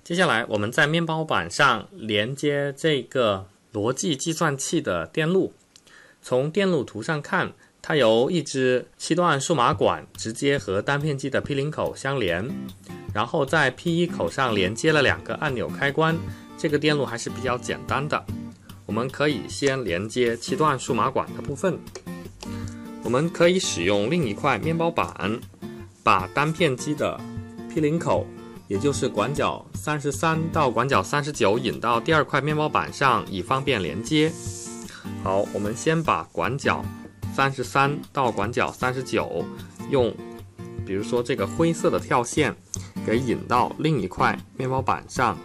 接下来我们在面包板上连接这个逻辑计算器的电路。从电路图上看，它由一支7段数码管直接和单片机的 P0 口相连，然后在 P1 口上连接了2个按钮开关。这个电路还是比较简单的。我们可以先连接7段数码管的部分。我们可以使用另一块面包板，把单片机的 P0 口，也就是管角33到管角39引到第2块面包板上，以方便连接。好，我们先把管角33到管角39用比如说这个灰色的跳线给引到另一块面包板上。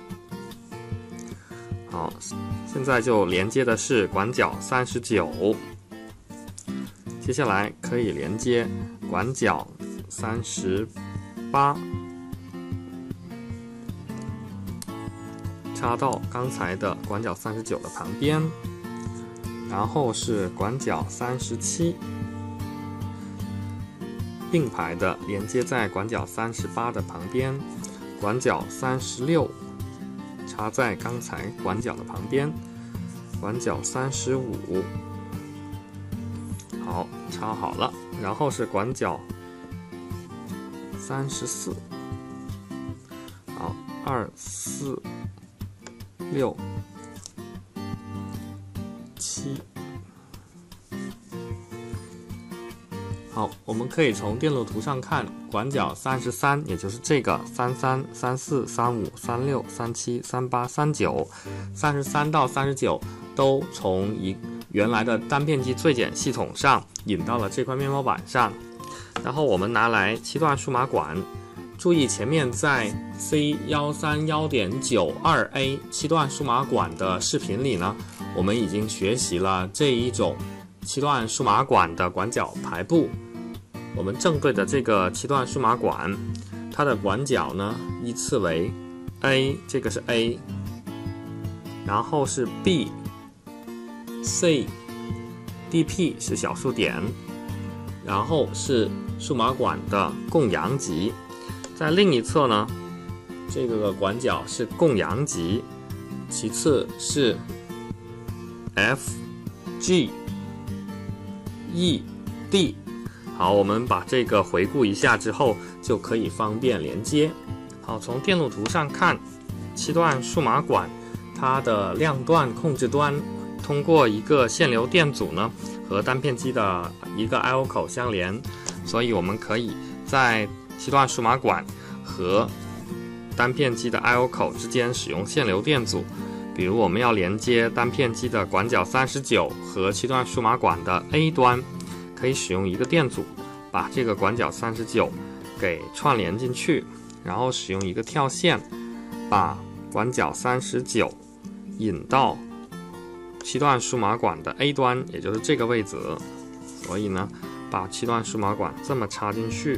好，现在就连接的是管角39，接下来可以连接管角38，插到刚才的管角39的旁边，然后是管角37，并排的连接在管角38的旁边，管角36插在刚才管角的旁边，管角35，好，插好了。然后是管角34，好，2、4、6、7。好，我们可以从电路图上看，管角33，也就是这个33、34、35、36、37、38、39、33到39都从原来的单片机最简系统上引到了这块面包板上。然后我们拿来7段数码管，注意前面在 C131.92A 7段数码管的视频里呢，我们已经学习了这一种7段数码管的管角排布。我们正对的这个7段数码管，它的管角呢依次为 A， 这个是 A， 然后是 B、C、DP 是小数点，然后是数码管的供阳极。在另一侧呢，这个管角是供阳极，其次是 F、G、E、D。好，我们把这个回顾一下之后，就可以方便连接。好，从电路图上看，7段数码管它的亮段控制端通过一个线流电阻呢，和单片机的一个 I/O 口相连，所以我们可以在7段数码管和单片机的 I/O 口之间使用线流电阻。比如我们要连接单片机的管角39和7段数码管的 A 端，可以使用一个电阻把这个管角39给串联进去，然后使用一个跳线把管角39引到7段数码管的 A 端，也就是这个位置。所以呢，把7段数码管这么插进去。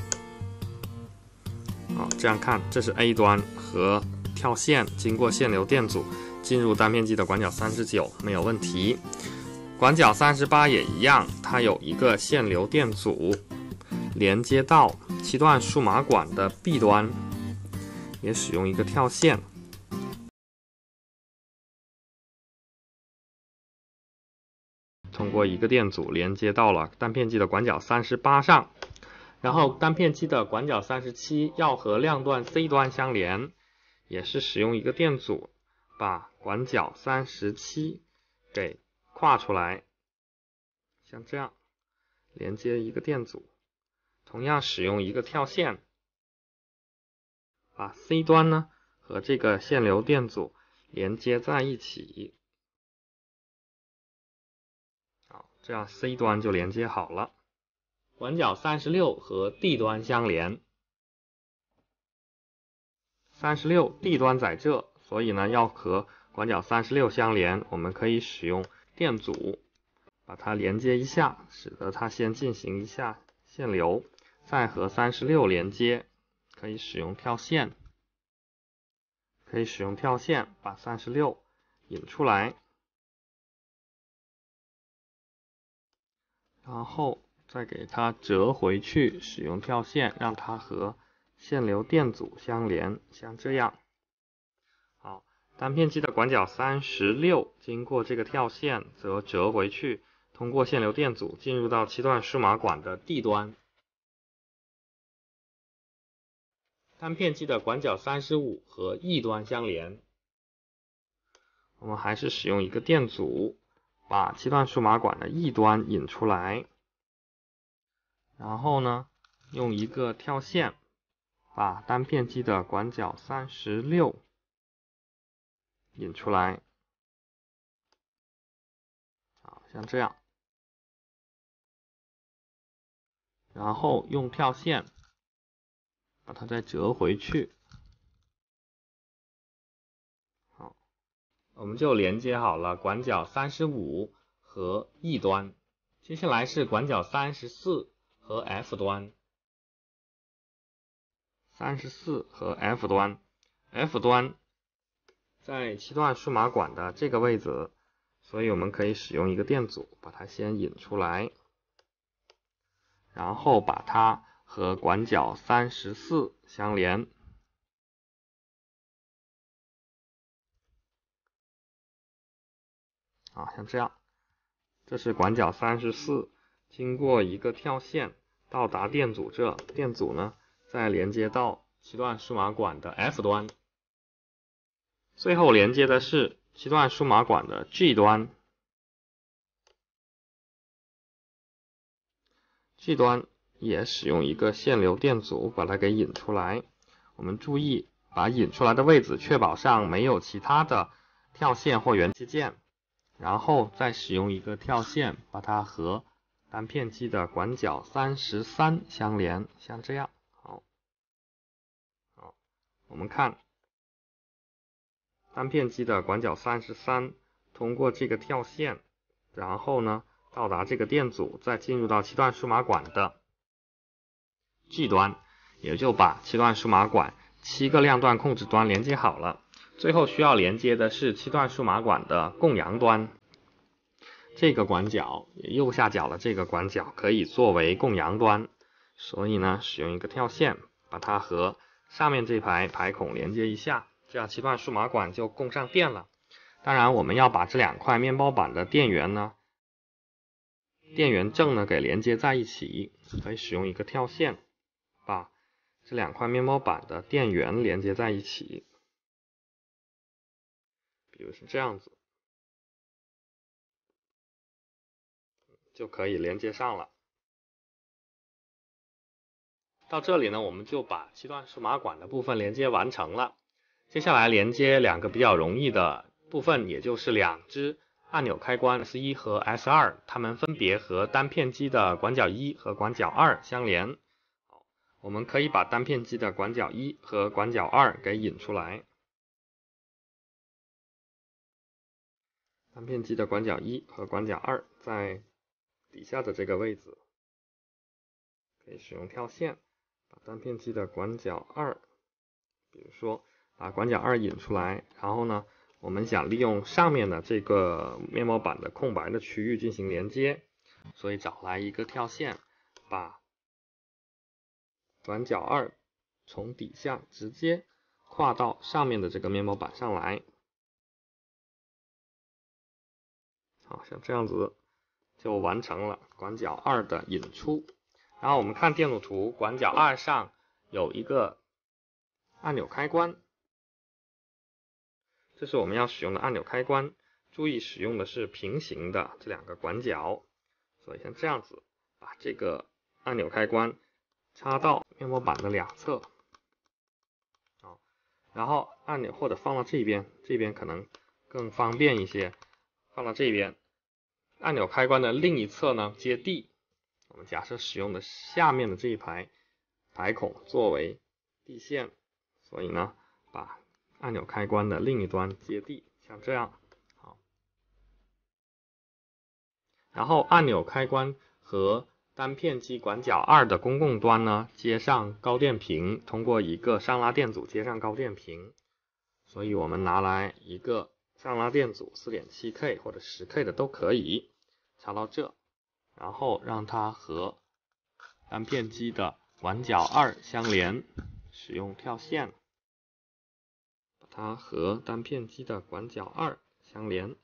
好，这样看，这是 A 端和跳线经过线流电阻进入单片机的管角39，没有问题。管角38也一样，它有一个线流电阻连接到7段数码管的 B 端，也使用一个跳线，通过一个电阻连接到了单片机的管角38上。然后单片机的管角37要和亮段 C 端相连，也是使用一个电阻把管角37给跨出来，像这样连接一个电阻，同样使用一个跳线把 C 端呢和这个线流电阻连接在一起。好，这样 C 端就连接好了。管角36和 D 端相连，36 D 端在这，所以呢要和管角36相连，我们可以使用电阻把它连接一下，使得它先进行一下线流，再和36连接，可以使用跳线，把36引出来，然后再给它折回去，使用跳线让它和线流电阻相连，像这样。 单片机的管角36经过这个跳线则折回去，通过线流电阻进入到7段数码管的 D 端。单片机的管角35和 E 端相连，我们还是使用一个电阻把7段数码管的 E 端引出来，然后呢用一个跳线把单片机的管角36引出来，像这样，然后用跳线把它再折回去。好，我们就连接好了管角35和 E 端。接下来是管角34和 F 端。34和 F 端 ，F 端在7段数码管的这个位置，所以我们可以使用一个电阻把它先引出来，然后把它和管角34相连。像这样，这是管角34，经过一个跳线到达电阻这，电阻呢再连接到7段数码管的 F 端，最后连接的是7段数码管的 G 端。G 端也使用一个线流电阻把它给引出来，我们注意把引出来的位置确保上没有其他的跳线或元器件，然后再使用一个跳线把它和单片机的管角33相连，像这样。好，我们看单片机的管角33通过这个跳线，然后呢到达这个电阻，再进入到7段数码管的 G 端，也就把7段数码管7个亮段控制端连接好了。最后需要连接的是7段数码管的供阳端，这个管角右下角的这个管角可以作为供阳端，所以呢使用一个跳线把它和上面这排排孔连接一下，这样7段数码管就供上电了。当然我们要把这2块面包板的电源正呢给连接在一起，可以使用一个跳线把这2块面包板的电源连接在一起，比如是这样子，就可以连接上了。到这里呢，我们就把7段数码管的部分连接完成了。接下来连接2个比较容易的部分，也就是2只按钮开关 S1 和 S2， 它们分别和单片机的管角1和管角2相连。我们可以把单片机的管角1和管角2给引出来。单片机的管角1和管角2在底下的这个位置，可以使用跳线把单片机的管角2，比如说把管角2引出来，然后呢我们想利用上面的这个面包板的空白的区域进行连接，所以找来一个跳线把管角2从底下直接跨到上面的这个面包板上来。好，像这样子就完成了管角2的引出。然后我们看电路图，管角2上有一个按钮开关，这是我们要使用的按钮开关，注意使用的是平行的这2个管角，所以像这样子把这个按钮开关插到面包板的2侧，然后按钮或者放到这边，这边可能更方便一些，放到这边，按钮开关的另一侧呢接地，我们假设使用的下面的这一排排孔作为地线，所以呢把按钮开关的另一端接地，像这样。好，然后按钮开关和单片机管角2的公共端呢接上高电平，通过一个上拉电阻接上高电平，所以我们拿来一个上拉电阻 4.7K 或者 10K 的都可以插到这，然后让它和单片机的管角2相连，使用跳线把它和单片机的管角2相连，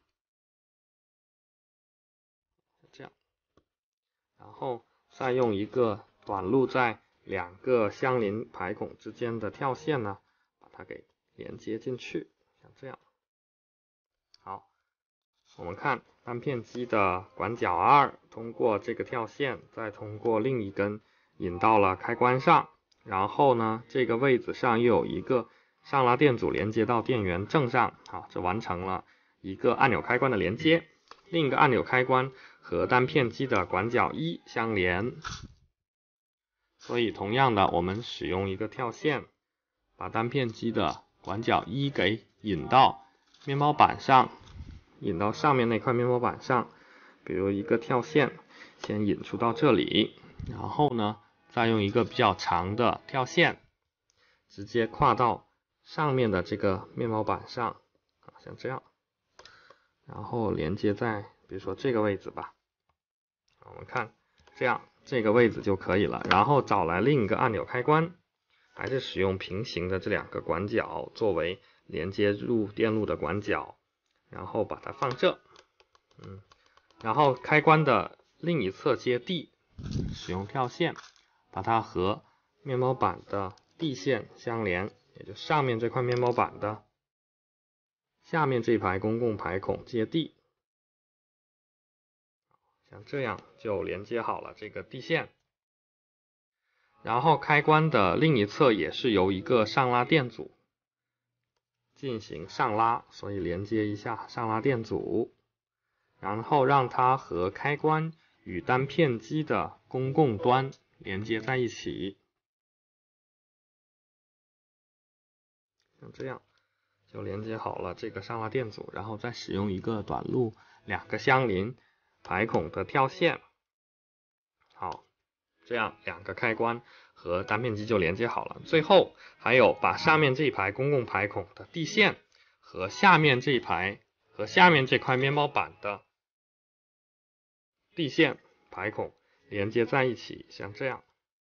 这样，然后再用一个短路在2个相邻排孔之间的跳线呢，把它给连接进去，像这样。好，我们看单片机的管角2通过这个跳线，再通过另一根引到了开关上，然后呢，这个位置上又有一个上拉电阻连接到电源正上，好，这完成了一个按钮开关的连接。另一个按钮开关和单片机的管角1相连，所以同样的，我们使用一个跳线，把单片机的管角1给引到面包板上，引到上面那块面包板上，比如一个跳线，先引出到这里，然后呢，再用一个比较长的跳线，直接跨到上面的这个面包板上，像这样，然后连接在比如说这个位置吧，我们看这样这个位置就可以了，然后找来另一个按钮开关，还是使用平行的这2个管角作为连接入电路的管角，然后把它放这，然后开关的另一侧接地，使用跳线把它和面包板的地线相连，也就上面这块面包板的下面这排公共排孔接地，像这样就连接好了这个地线。然后开关的另一侧也是由一个上拉电阻进行上拉，所以连接一下上拉电阻，然后让它和开关与单片机的公共端连接在一起，像这样就连接好了这个上拉电阻，然后再使用一个短路2个相邻排孔的跳线，好，这样2个开关和单片机就连接好了。最后还有把上面这一排公共排孔的地线和下面这一排和下面这块面包板的地线排孔连接在一起，像这样，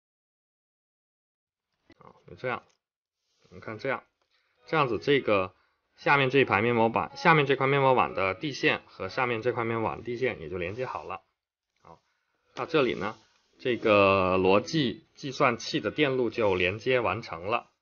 就这样，我们看这样子，这个下面这一排面包板，下面这块面包板的地线和上面这块面包板的地线也就连接好了。好，到这里呢，这个逻辑计算器的电路就连接完成了。